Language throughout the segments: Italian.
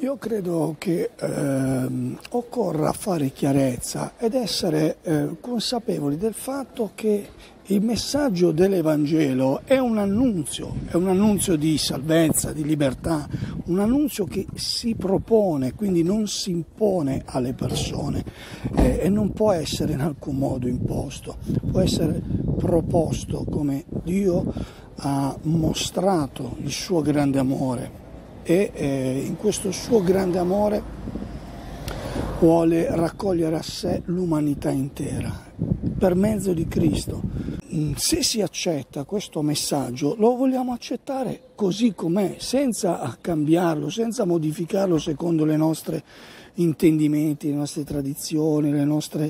Io credo che occorra fare chiarezza ed essere consapevoli del fatto che il messaggio dell'Evangelo è un annunzio di salvezza, di libertà, un annunzio che si propone, quindi non si impone alle persone e non può essere in alcun modo imposto, può essere proposto come Dio ha mostrato il suo grande amore. E in questo suo grande amore vuole raccogliere a sé l'umanità intera per mezzo di Cristo. Se si accetta questo messaggio, lo vogliamo accettare così com'è, senza cambiarlo, senza modificarlo secondo le nostre intendimenti, le nostre tradizioni, le nostre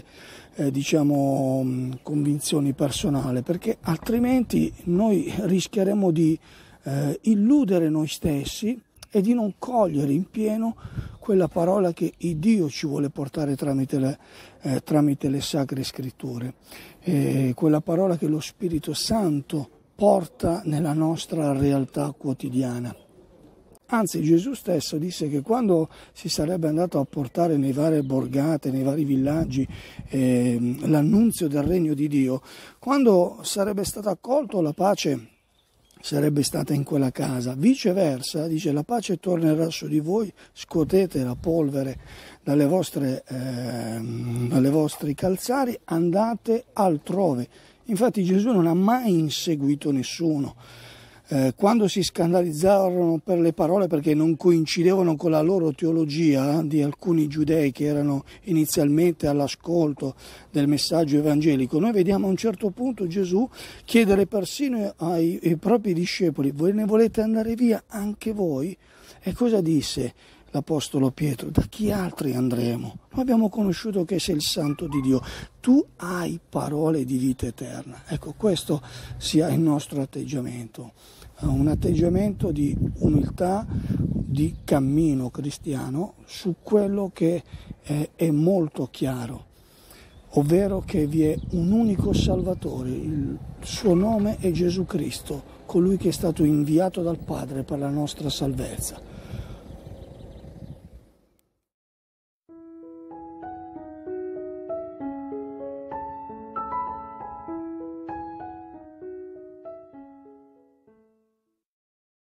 convinzioni personali, perché altrimenti noi rischieremo di illudere noi stessi e di non cogliere in pieno quella parola che Dio ci vuole portare tramite le Sacre Scritture, quella parola che lo Spirito Santo porta nella nostra realtà quotidiana. Anzi, Gesù stesso disse che quando si sarebbe andato a portare nei varie borgate, nei vari villaggi, l'annunzio del regno di Dio, quando sarebbe stato accolto, la pace sarebbe stata in quella casa. Viceversa, dice, la pace tornerà su di voi, scuotete la polvere dalle vostri calzari, andate altrove. Infatti Gesù non ha mai inseguito nessuno. Quando si scandalizzarono per le parole perché non coincidevano con la loro teologia di alcuni giudei che erano inizialmente all'ascolto del messaggio evangelico, noi vediamo a un certo punto Gesù chiedere persino ai propri discepoli: voi ne volete andare via anche voi? E cosa disse l'Apostolo Pietro? Da chi altri andremo? Noi abbiamo conosciuto che sei il Santo di Dio, tu hai parole di vita eterna. Ecco, questo sia il nostro atteggiamento, un atteggiamento di umiltà, di cammino cristiano su quello che è molto chiaro, ovvero che vi è un unico Salvatore, il suo nome è Gesù Cristo, colui che è stato inviato dal Padre per la nostra salvezza.